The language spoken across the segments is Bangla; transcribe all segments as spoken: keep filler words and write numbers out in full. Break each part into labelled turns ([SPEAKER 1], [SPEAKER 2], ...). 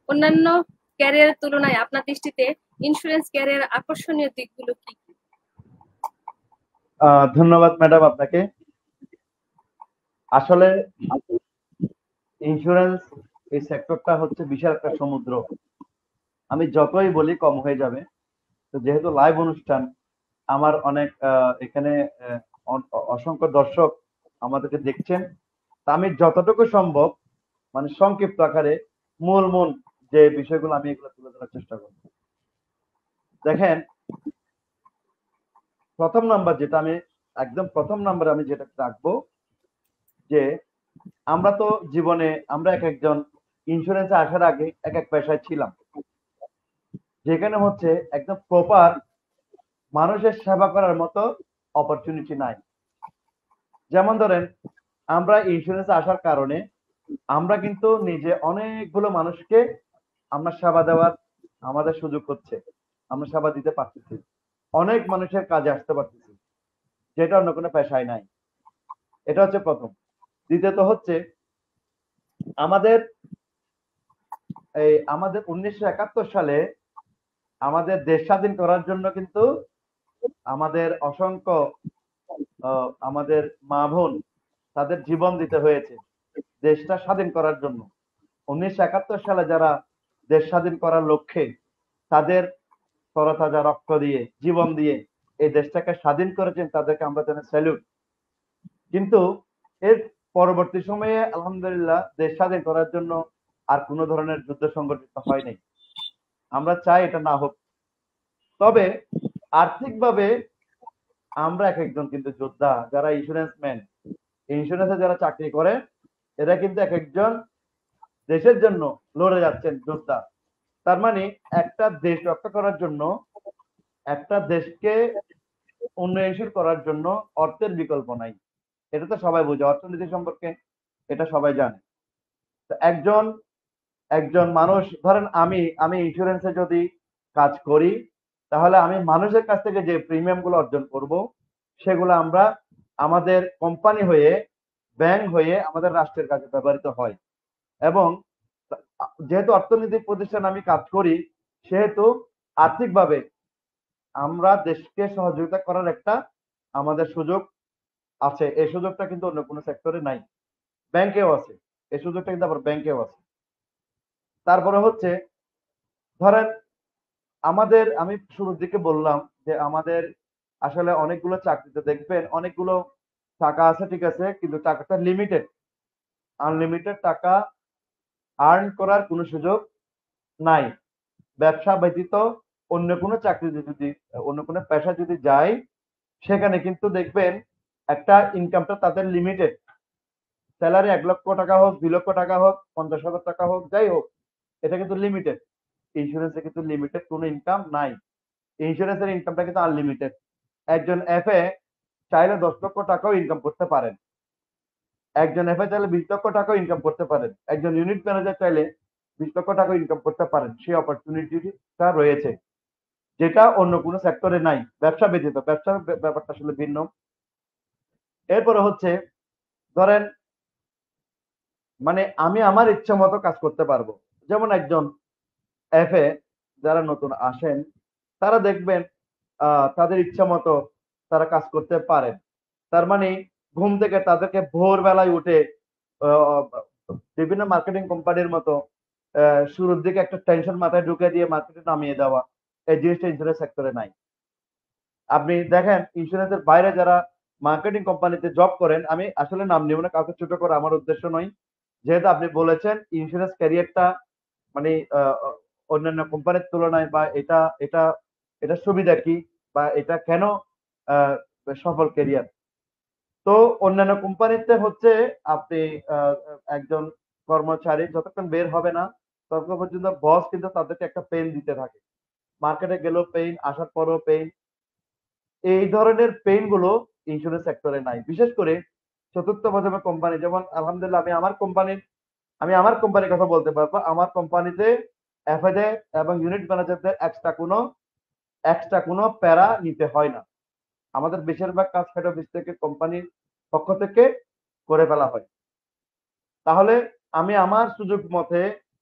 [SPEAKER 1] অন্যান্য ক্যারিয়ারের তুলনায় আপনার দৃষ্টিতে ইন্স্যুরেন্স ক্যারিয়ারের আকর্ষণীয় দিকগুলো কি কি?
[SPEAKER 2] আহ ধন্যবাদ ম্যাডাম আপনাকে। আসলে ইন্স্যুরেন্স এই সেক্টরটা হচ্ছে বিশাল একটা সমুদ্র। আমি যতই বলি কম হয়ে যাবে। তো যেহেতু লাইভ অনুষ্ঠান, আমার অনেক আহ, এখানে আহ, অ- অসংখ্য দর্শক আমাদেরকে দেখছেন। তা আমি যতটুকু সম্ভব মানে সংক্ষিপ্ত আকারে মূল মূল যে বিষয়গুলো আমি এগুলো তুলে ধরার চেষ্টা করব। দেখেন, প্রথম নাম্বার যেটা আমি একদম প্রথম নাম্বার আমি যেটা রাখবো যে আমরা তো জীবনে আমরা এক একজন ইন্স্যুরেন্সে আসার আগে এক এক পেশায় ছিলাম, যেখানে হচ্ছে একদম প্রপার মানুষের সেবা করার মতো অপরচুনিটি নাই। যেমন ধরেন, আমরা ইন্স্যুরেন্সে আসার কারণে আমরা কিন্তু নিজে অনেকগুলো মানুষকে আমরা সেবা দেওয়ার আমাদের সুযোগ হচ্ছে, আমরা সেবা দিতে পারতেছি, অনেক মানুষের কাজে আসতে পারতেছি, যেটা অন্য কোনো পেশায় নাই। এটা হচ্ছে প্রথম। দ্বিতীয়ত হচ্ছে আমাদের এই আমাদের উনিশশো একাত্তর সালে আমাদের দেশ স্বাধীন করার জন্য কিন্তু আমাদের অসংখ্য আহ, আমাদের মা বোন তাদের জীবন দিতে হয়েছে দেশটা স্বাধীন করার জন্য। উনিশশো একাত্তর সালে যারা দেশ স্বাধীন করার লক্ষ্যে তাদের তরতাজা রক্ত দিয়ে জীবন দিয়ে এই দেশটাকে স্বাধীন করেছেন, তাদেরকে আমরা জানাই স্যালুট। কিন্তু এর পরবর্তী সময়ে আলহামদুলিল্লাহ দেশ স্বাধীন করার জন্য আর কোনো ধরনের যুদ্ধ সংগঠিত হয় নাই। আমরা চাই এটা না হোক। তবে আর্থিকভাবে আমরা এক একজন কিন্তু যোদ্ধা, যারা ইন্স্যুরেন্স ম্যান, ইন্স্যুরেন্সে যারা চাকরি করে, এরা কিন্তু এক একজন দেশের জন্য লড়ে যাচ্ছেন যোদ্ধা। তার মানে একটা দেশ রক্ষা করার জন্য, একটা দেশকে উন্নয়নশীল করার জন্য অর্থের বিকল্প নাই। এটা তো সবাই বোঝে, অর্থনীতি সম্পর্কে এটা সবাই জানে। তো একজন একজন মানুষ ধরেন, আমি আমি ইন্স্যুরেন্সে যদি কাজ করি, তাহলে আমি মানুষের কাছ থেকে যে প্রিমিয়াম গুলো অর্জন করব, সেগুলো আমরা আমাদের কোম্পানি হয়ে, ব্যাংক হয়ে আমাদের রাষ্ট্রের কাছে ব্যবহৃত হয়। এবং যেহেতু অর্থনৈতিক প্রতিষ্ঠান আমি কাজ করি, সেহেতু আর্থিকভাবে আমরা দেশকে সহযোগিতা করার একটা আমাদের সুযোগ আছে। এই সুযোগটা কিন্তু অন্য কোনো সেক্টরে নাই, ব্যাংকেও আছে। এই সুযোগটা কিন্তু আবার ব্যাংকেও আছে। তারপরে হচ্ছে ধরেন, আমাদের আমি শুরুর দিকে বললাম যে আমাদের আসলে অনেকগুলো চাকরিতে দেখবেন অনেকগুলো টাকা আছে, ঠিক আছে, কিন্তু টাকাটা লিমিটেড। আনলিমিটেড টাকা আর্ন করার কোনো সুযোগ নাই। ব্যবসা ব্যতীত অন্য কোনো চাকরি যদি, অন্য কোনো পেশা যদি যায়, সেখানে কিন্তু দেখবেন একটা ইনকামটা তাদের লিমিটেড। স্যালারি এক লক্ষ টাকা হোক, দুই লক্ষ টাকা হোক, পঞ্চাশ হাজার টাকা হোক, যাই হোক, এটা কিন্তু লিমিটেড। ইন্স্যুরেন্সে কিন্তু লিমিটেড কোনো ইনকাম নাই। ইন্স্যুরেন্সের ইনকামটা কিন্তু আনলিমিটেড। একজন এফএ চাইলে দশ লক্ষ টাকাও ইনকাম করতে পারেন, একজন এফএ চাইলে বিশ লক্ষ টাকাও ইনকাম করতে পারেন, একজন ইউনিট ম্যানেজার চাইলে বিশ লক্ষ টাকা ইনকাম করতে পারেন। সেই অপরচুনিটিটা রয়েছে, যেটা অন্য কোনো সেক্টরে নাই, ব্যবসা ব্যতীত। ব্যবসার ব্যাপারটা আসলে ভিন্ন। এরপরে হচ্ছে ধরেন, মানে আমি আমার ইচ্ছা মতো কাজ করতে পারবো। যেমন একজন এফএ যারা নতুন আসেন, তারা দেখবেন আহ তাদের ইচ্ছা মতো তারা কাজ করতে পারেন। তার মানে ঘুম থেকে তাদেরকে ভোরবেলায় উঠে আহ, বিভিন্ন মার্কেটিং কোম্পানির মতো আহ, শুরুর দিকে একটা টেনশন মাথায় ঢুকে দিয়ে মার্কেটে নামিয়ে দেওয়া, এই জিনিসটা ইন্স্যুরেন্স সেক্টরে নাই। আপনি দেখেন ইন্স্যুরেন্সের বাইরে যারা মার্কেটিং কোম্পানিতে জব করেন, আমি আসলে নাম নিব না, কাউকে ছোট করা আমার উদ্দেশ্য নয়। যেহেতু আপনি বলেছেন ইন্স্যুরেন্স ক্যারিয়ারটা মানে আহ, অন্যান্য কোম্পানির তুলনায়, বা এটা এটা এটা সুবিধা কি, বা এটা কেন আহ, সফল ক্যারিয়ার। তো অন্যান্য কোম্পানিতে হচ্ছে আপনি আহ, একজন কর্মচারী যতক্ষণ বের হবে না, ততক্ষণ পর্যন্ত বস কিন্তু তাদেরকে একটা পেইন দিতে থাকে। মার্কেটে গেলেও পেইন, আসার পরও পেইন। এই ধরনের পেইন গুলো ইন্স্যুরেন্স সেক্টরে নাই। বিশেষ করে চতুর্থ প্রজন্মের কোম্পানি, যেমন আলহামদুলিল্লাহ আমি আমার কোম্পানির আমি আমার কোম্পানির কথা বলতে পারবো। আমার কোম্পানিতে এফএডে এবং ইউনিট ম্যানেজারদের এক্সট্রা কোনো এক্সট্রা কোনো প্যারা নিতে হয় না। আমাদের বেশিরভাগ কাজ হেড অফিস থেকে, কোম্পানির পক্ষ থেকে করে ফেলা হয়। তাহলে আমি আমার সুযোগ মতে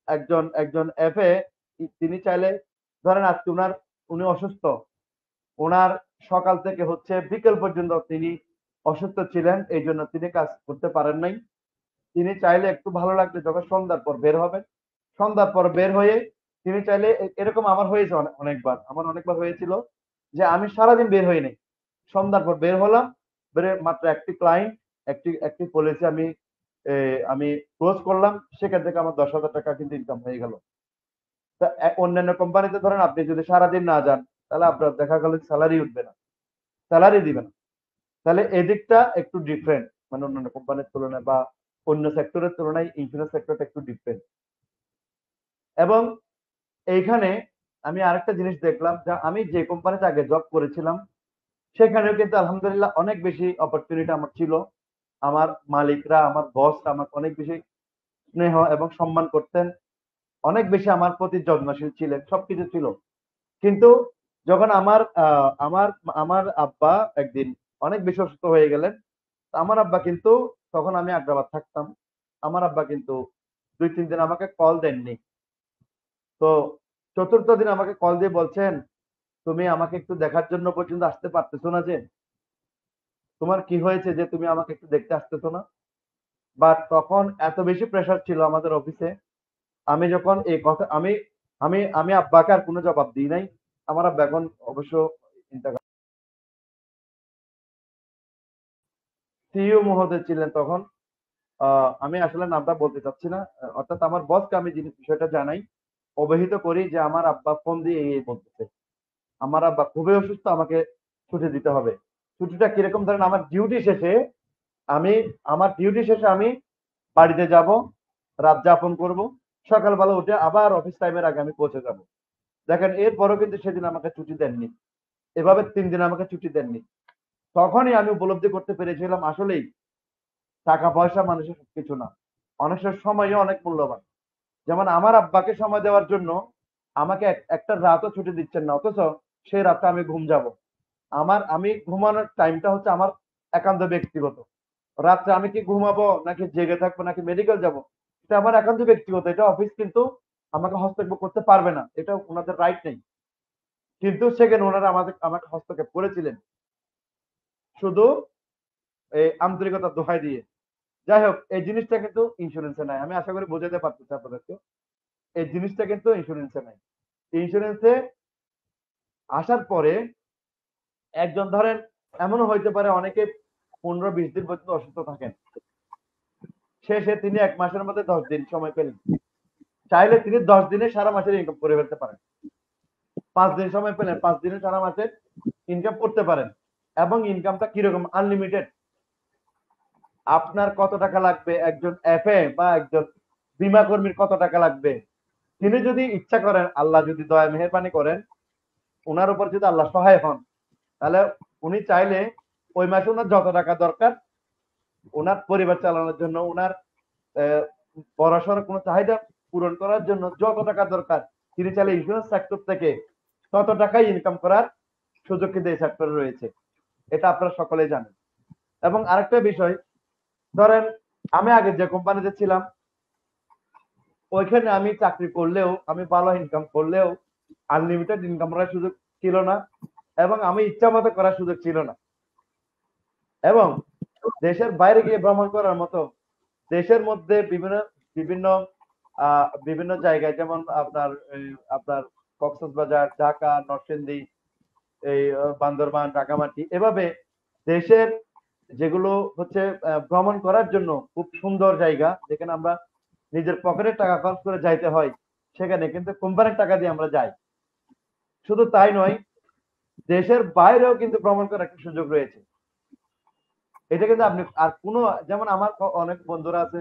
[SPEAKER 2] একজন একজন এফএ তিনি চাইলে ধরেন আজকে উনার উনি অসুস্থ, ওনার সকাল থেকে হচ্ছে বিকেল পর্যন্ত তিনি অসুস্থ ছিলেন, এই জন্য তিনি কাজ করতে পারেন নাই। তিনি চাইলে একটু ভালো লাগলে যখন সন্ধ্যার পর বের হবেন, সন্ধ্যার পর বের হয়ে তিনি চাইলে এরকম আমার হয়েছে অনেকবার, আমার অনেকবার হয়েছিল যে আমি সারাদিন বের হই নাই, সন্ধ্যার পর বের হলাম, বের মাত্র একটি ক্লায়েন্ট একটি একটি পলিসি আমি আমি ক্লোজ করলাম, সেখান থেকে আমার দশ হাজার টাকা কিন্তু ইনকাম হয়ে গেল। তা অন্যান্য কোম্পানিতে ধরেন আপনি যদি সারাদিন না যান তাহলে আপনার দেখা গেল স্যালারি উঠবে না, স্যালারি দিবে না। তাহলে এদিকটা একটু ডিফারেন্ট, মানে অন্যান্য কোম্পানির তুলনায় বা অন্য সেক্টরের তুলনায় ইন্স্যুরেন্স সেক্টরটা একটু ডিফারেন্ট। এবং এইখানে আমি আরেকটা জিনিস দেখলাম, যে আমি যে কোম্পানিতে আগে জব করেছিলাম সেখানেও কিন্তু আলহামদুলিল্লাহ অনেক বেশি অপরচুনিটি আমার ছিল। আমার মালিকরা, আমার বস আমাকে অনেক বেশি স্নেহ এবং সম্মান করতেন, অনেক বেশি আমার প্রতি যত্নশীল ছিলেন, সবকিছু ছিল। কিন্তু যখন আমার আমার আমার আব্বা একদিন অনেক বেশি অসুস্থ হয়ে গেলেন, আমার আব্বা কিন্তু, তখন আমি আগ্রাবাদ থাকতাম, আমার আব্বা কিন্তু দুই তিন দিন আমাকে কল দেননি। তো চতুর্থ দিন আমাকে কল দিয়ে বলছেন, তুমি আমাকে একটু দেখার জন্য পর্যন্ত আসতে পারতেছো না, যে তোমার কি হয়েছে যে তুমি আমাকে একটু দেখতে আসতেছো না? বাট তখন এত বেশি প্রেশার ছিল আমাদের অফিসে, আমি যখন এই কথা আমি আমি আমি আব্বাকে আর কোনো জবাব দিই নাই। আমার আব্বা এখন অবশ্য সিইও মহোদয় ছিলেন তখন, আমি আসলে নামটা বলতে চাচ্ছি না, অর্থাৎ আমার বসকে আমি জিনিস বিষয়টা জানাই, অবহিত করি যে আমার আব্বা ফোন দিয়ে এই বলতেছে, আমার আব্বা খুবই অসুস্থ, আমাকে ছুটি দিতে হবে। ছুটিটা কিরকম ধরেন, আমার ডিউটি শেষে আমি আমার ডিউটি শেষে আমি বাড়িতে যাব, রাত যাপন করব, সকালবেলা উঠে আবার অফিস টাইমের আগে আমি পৌঁছে যাব। দেখেন এরপরও কিন্তু সেদিন আমাকে ছুটি দেননি, এভাবে তিন দিন আমাকে ছুটি দেননি। তখনই আমি উপলব্ধি করতে পেরেছিলাম আসলেই টাকা পয়সা মানুষের কিছু না, অনেক সময়ও অনেক মূল্যবান। যেমন আমার আব্বাকে সময় দেওয়ার জন্য আমাকে একটা রাতও ছুটি দিচ্ছেন না, অথচ সেই রাতটা আমি ঘুম যাব। আমার আমি ঘুমানোর টাইমটা হচ্ছে আমার একান্ত ব্যক্তিগত, রাত্রে আমি কি ঘুমাবো নাকি জেগে থাকবো নাকি মেডিকেল যাব, এটা আমার একান্ত ব্যক্তিগত, এটা অফিস কিন্তু আমাকে হস্তক্ষেপ করতে পারবে না, এটা ওনাদের রাইট নেই। কিন্তু সেখানে ওনারা আমাদের আমাকে হস্তক্ষেপ করেছিলেন শুধু এই আন্তরিকতার দোহাই দিয়ে। যাই হোক, এই জিনিসটা কিন্তু ইন্স্যুরেন্সে নাই, আমি আশা করি বোঝাতে পারতেছি আপনাদেরকে, এই জিনিসটা কিন্তু ইন্স্যুরেন্সে নাই। ইন্স্যুরেন্সে আসার পরে একজন ধরেন এমনও হইতে পারে অনেকে পনেরো বিশ দিন পর্যন্ত অসুস্থ থাকেন, শেষে তিনি এক মাসের মধ্যে দশ দিন সময় পেলেন, চাইলে তিনি দশ দিনে সারা মাসের ইনকাম করে ফেলতে পারেন। পাঁচ দিন সময় পেলেন, পাঁচ দিনে সারা মাসের ইনকাম করতে পারেন। এবং ইনকামটা কিরকম, আনলিমিটেড। আপনার কত টাকা লাগবে, একজন এফএ বা একজন বীমা কর্মীর কত টাকা লাগবে, তিনি যদি ইচ্ছা করেন, আল্লাহ যদি দয়া মেহেরবানি করেন, ওনার উপর যদি আল্লাহ সহায় হন, তাহলে উনি চাইলে ওই মাসে ওনার যত টাকা দরকার ওনার পরিবার চালানোর জন্য, ওনার পড়াশোনার কোনো চাহিদা পূরণ করার জন্য যত টাকা দরকার, তিনি চাইলে ইন্স্যুরেন্স সেক্টর থেকে তত টাকাই ইনকাম করার সুযোগ কিন্তু এই সেক্টরে রয়েছে, এটা আপনারা সকলেই জানেন। এবং আরেকটা বিষয়, ধরেন আমি আগে যে কোম্পানিতে ছিলাম ওইখানে আমি চাকরি করলেও, আমি ভালো ইনকাম করলেও আনলিমিটেড ইনকাম করার সুযোগ ছিল না, এবং আমি ইচ্ছা মতো করার সুযোগ ছিল না। এবং দেশের বাইরে গিয়ে ভ্রমণ করার মতো, দেশের মধ্যে বিভিন্ন বিভিন্ন বিভিন্ন জায়গায়, যেমন আপনার আপনার কক্সবাজার, ঢাকা, নরসিংদী, এই বান্দরবান, রাঙ্গামাটি, এভাবে দেশের যেগুলো হচ্ছে ভ্রমণ করার জন্য খুব সুন্দর জায়গা, যেখানে আমরা নিজের পকেটের টাকা খরচ করে যাইতে হয়, সেখানে কিন্তু কোম্পানির টাকা দিয়ে আমরা যাই। শুধু তাই নয়, দেশের বাইরেও কিন্তু ভ্রমণ করার একটা সুযোগ রয়েছে। এটা কিন্তু আপনি আর কোনো, যেমন আমার অনেক বন্ধুরা আছে,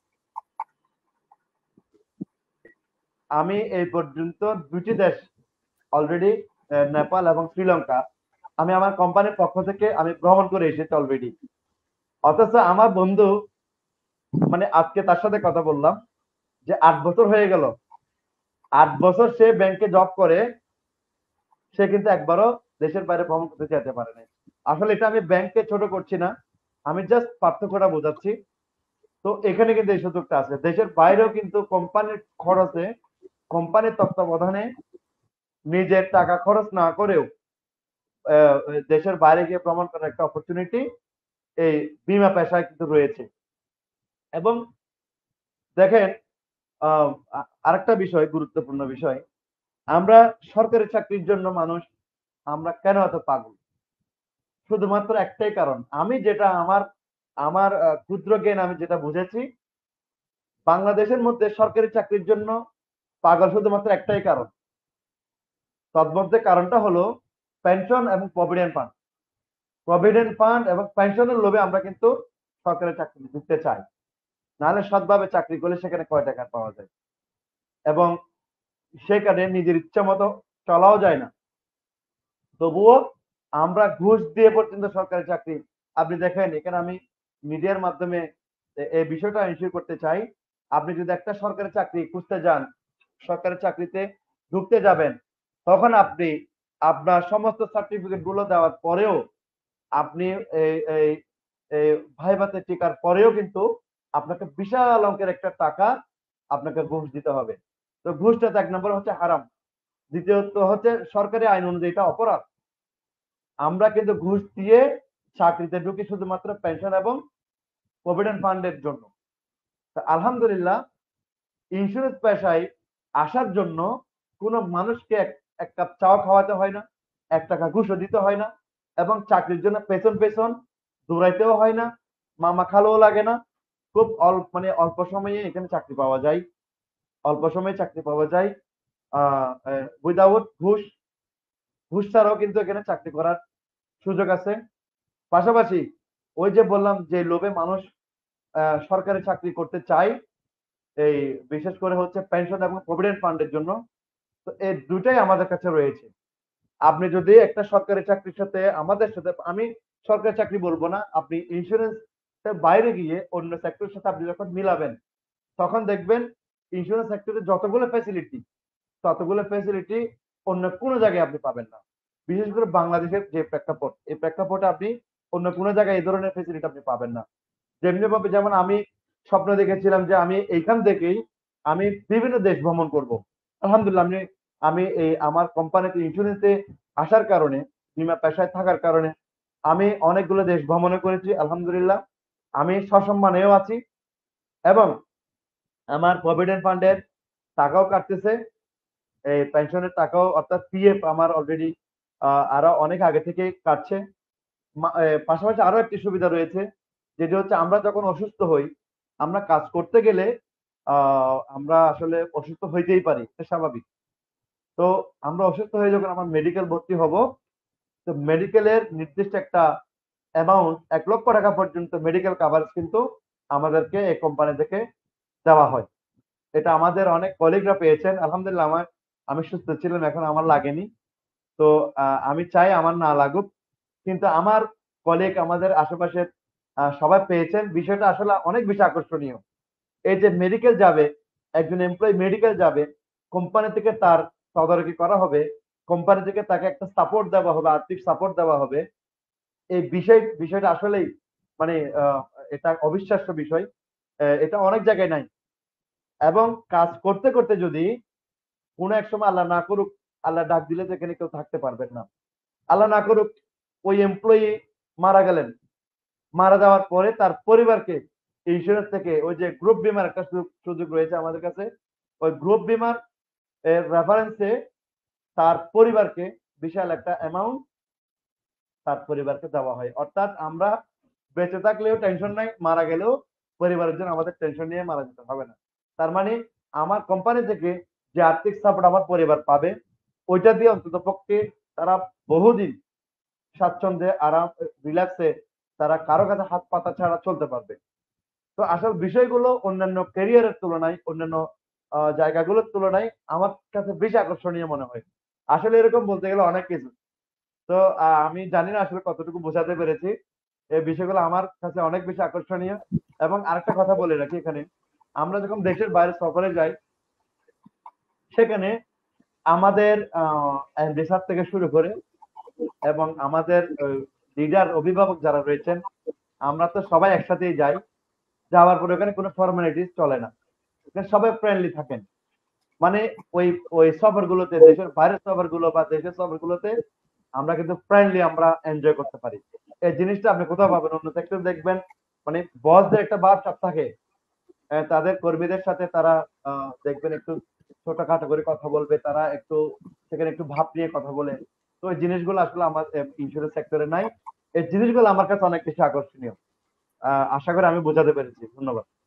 [SPEAKER 2] আমি এই পর্যন্ত দুটি দেশ অলরেডি, নেপাল এবং শ্রীলঙ্কা, আমি আমার কোম্পানির পক্ষ থেকে আমি ভ্রমণ করে এসেছি অলরেডি। অথচ আমার বন্ধু, মানে আজকে তার সাথে কথা বললাম, যে আট বছর হয়ে গেল, আট বছর সে ব্যাংকে জব করে, সে কিন্তু একবারও দেশের বাইরে ভ্রমণ করতে যেতে পারে না। আসলে এটা আমি ব্যাংকে ছোট করছি না, আমি জাস্ট পার্থক্যটা বোঝাচ্ছি। তো এখানে কিন্তু এই সুযোগটা আছে। দেশের বাইরেও কিন্তু কোম্পানির খরচে, কোম্পানির তত্ত্বাবধানে নিজের টাকা খরচ না করেও দেশের বাইরে গিয়ে ভ্রমণ করার একটা অপরচুনিটি এই বিমা পেশায় কিন্তু রয়েছে। এবং দেখেন আরেকটা বিষয়, গুরুত্বপূর্ণ বিষয়, আমরা সরকারি চাকরির জন্য মানুষ আমরা কেন এত পাগল? শুধুমাত্র একটাই কারণ, আমি যেটা আমার আমার ক্ষুদ্র জ্ঞান আমি যেটা বুঝেছি, বাংলাদেশের মধ্যে সরকারি চাকরির জন্য পাগল শুধুমাত্র একটাই কারণ। তন্মধ্যে কারণটা হলো পেনশন এবং প্রভিডেন্ট ফান্ড। প্রভিডেন্ট ফান্ড এবং পেনশনের লোভে আমরা কিন্তু সরকারি চাকরি ঢুকতে চাই, নাহলে সৎভাবে চাকরি করলে সেখানে কয় টাকা পাওয়া যায় এবং সেখানে নিজের ইচ্ছা মতো চলাও যায় না। তবুও আমরা ঘুষ দিয়ে পর্যন্ত সরকারি চাকরি, আপনি দেখেন এখানে আমি মিডিয়ার মাধ্যমে এই বিষয়টা এনশিওর করতে চাই, আপনি যদি একটা সরকারি চাকরি খুঁজতে যান, সরকারি চাকরিতে ঢুকতে যাবেন, তখন আপনি আপনার সমস্ত সার্টিফিকেট গুলো দেওয়ার পরেও আপনি এই ভাইভাতে টিকার পরেও কিন্তু আপনাকে বিশাল অঙ্কের একটা টাকা আপনাকে ঘুষ দিতে হবে। তো ঘুষটা এক নম্বর হচ্ছে হারাম, দ্বিতীয়ত হচ্ছে সরকারি আইন অনুযায়ী এটা অপরাধ। আমরা কিন্তু ঘুষ দিয়ে চাকরিতে ঢুকি শুধুমাত্র পেনশন এবং প্রভিডেন্ট ফান্ডের জন্য। আলহামদুলিল্লাহ, ইন্স্যুরেন্স পেশায় আসার জন্য কোনো মানুষকে এক কাপ চাও খাওয়াতে হয় না, এক টাকা ঘুষও দিতে হয় না, এবং চাকরির জন্য পেছন পেছন দৌড়াইতেও হয় না, মামা খালোও লাগে না। খুব অল্প মানে অল্প সময়ে এখানে চাকরি পাওয়া যায়, অল্প সময়ে চাকরি পাওয়া যায় উইদাউট ঘুষ। ঘুষ ছাড়াও কিন্তু এখানে চাকরি করার সুযোগ আছে। পাশাপাশি ওই যে বললাম যে লোভে মানুষ সরকারি চাকরি করতে চায়, এই বিশেষ করে হচ্ছে পেনশন এবং প্রভিডেন্ট ফান্ডের জন্য। তো এই দুটাই আমাদের কাছে রয়েছে। আপনি যদি একটা সরকারি চাকরির সাথে আমাদের সাথে, আমি সরকারি চাকরি বলবো না, আপনি ইন্স্যুরেন্স বাইরে গিয়ে অন্য সেক্টরের সাথে আপনি যখন মিলাবেন, তখন দেখবেন ইন্স্যুরেন্স সেক্টরে যতগুলো ফ্যাসিলিটি, ততগুলো ফ্যাসিলিটি অন্য কোনো জায়গায় আপনি পাবেন না। বিশেষ করে বাংলাদেশের যে প্রেক্ষাপট, এই প্রেক্ষাপটে আপনি অন্য কোনো জায়গায় এই ধরনের ফ্যাসিলিটি আপনি পাবেন না। যেমনি ভাবে যেমন আমি স্বপ্ন দেখেছিলাম যে আমি এইখান থেকেই আমি বিভিন্ন দেশ ভ্রমণ করব। আলহামদুলিল্লাহ, আমি আমি এই আমার কোম্পানিতে ইন্স্যুরেন্সে আসার কারণে, বিমা পেশায় থাকার কারণে আমি অনেকগুলো দেশ ভ্রমণ করেছি। আলহামদুলিল্লাহ, আমি সসম্মানেও আছি এবং আমার প্রভিডেন্ট ফান্ডের টাকাও কাটতেছে, এই পেনশনের টাকাও, অর্থাৎ পিএফ আমার অলরেডি আরো অনেক আগে থেকে কাটছে। পাশাপাশি আরো একটি সুবিধা রয়েছে, যেটি হচ্ছে আমরা যখন অসুস্থ হই, আমরা কাজ করতে গেলে আহ আমরা আসলে অসুস্থ হইতেই পারি, এটা স্বাভাবিক। তো আমরা অসুস্থ হয়ে যখন আমরা মেডিকেল ভর্তি হব, তো মেডিকেলের নির্দিষ্ট একটা অ্যামাউন্ট এক লক্ষ টাকা পর্যন্ত মেডিকেল কাভারেজ কিন্তু আমাদেরকে এই কোম্পানি থেকে দেওয়া হয়। এটা আমাদের অনেক কলিগরা পেয়েছেন। আলহামদুলিল্লাহ, আমার আমি সুস্থ ছিলাম, এখন আমার লাগেনি। তো আমি চাই আমার না লাগুক, কিন্তু আমার কলিগ, আমাদের আশেপাশের সবাই পেয়েছেন। বিষয়টা আসলে অনেক বেশি আকর্ষণীয়। এই যে মেডিকেল যাবে, একজন এমপ্লয়ি মেডিকেল যাবে, কোম্পানি থেকে তার তদারকি করা হবে, কোম্পানি থেকে তাকে একটা সাপোর্ট দেওয়া হবে, আর্থিক সাপোর্ট দেওয়া হবে। এই বিষয় বিষয়টা আসলেই মানে এটা অবিশ্বাস্য বিষয়, এটা অনেক জায়গায় নাই। এবং কাজ করতে করতে যদি কোনো এক সময় আল্লাহ না করুক, আল্লাহ ডাক দিলে তো এখানে কেউ থাকতে পারবেন না, আল্লাহ না করুক ওই এমপ্লয়ি মারা গেলেন, মারা যাওয়ার পরে তার পরিবারকে ইন্স্যুরেন্স থেকে ওই যে গ্রুপ বিমার একটা সুযোগ রয়েছে আমাদের কাছে, ওই গ্রুপ বিমার রেফারেন্সে তার পরিবারকে বিশাল একটা অ্যামাউন্ট তার পরিবারকে দেওয়া হয়। অর্থাৎ আমরা বেঁচে থাকলেও টেনশন নাই, মারা গেলেও পরিবারের জন্য আমাদের টেনশন নিয়ে মারা যেতে হবে না। তার মানে আমার কোম্পানি থেকে যে আর্থিক সাপোর্ট আমার পরিবার পাবে, ওইটা দিয়ে অন্তত পক্ষে তারা বহুদিন স্বাচ্ছন্দ্যে আরাম রিল্যাক্সে তারা কারো কাছে হাত পাতা ছাড়া চলতে পারবে। তো আসল বিষয়গুলো অন্যান্য ক্যারিয়ারের তুলনায়, অন্যান্য জায়গাগুলোর তুলনায় আমার কাছে বেশি আকর্ষণীয় মনে হয়। আসলে এরকম বলতে গেলে অনেক কিছু। তো আমি জানি না আসলে কতটুকু বোঝাতে পেরেছি। এই বিষয়গুলো আমার কাছে অনেক বেশি আকর্ষণীয়। এবং আরেকটা কথা বলে রাখি, এখানে আমরা যখন দেশের বাইরে সফরে যাই, সেখানে আমাদের এমডি স্যার থেকে শুরু করে এবং আমাদের লিডার, অভিভাবক যারা রয়েছেন, আমরা তো সবাই একসাথেই যাই। যাওয়ার পরে ওখানে কোনো ফর্মালিটিস চলে না, সবাই ফ্রেন্ডলি থাকেন। মানে ওই ওই সফরগুলোতে, দেশের বাইরের সফরগুলো বা দেশের সফরগুলোতে আমরা কিন্তু ফ্রেন্ডলি আমরা এনজয় করতে পারি। এই জিনিসটা আপনি কোথাও পাবেন, অন্য সেক্টর দেখবেন মানে বসদের একটা ভাবসাব থাকে, আহ, তাদের কর্মীদের সাথে তারা আহ, দেখবেন একটু ছোটখাটো করে কথা বলবে, তারা একটু সেখানে একটু ভাব নিয়ে কথা বলে। তো এই জিনিসগুলো আসলে আমার ইন্স্যুরেন্স সেক্টরে নাই। এই জিনিসগুলো আমার কাছে অনেক বেশি আকর্ষণীয়। আহ, আশা করি আমি বোঝাতে পেরেছি। ধন্যবাদ।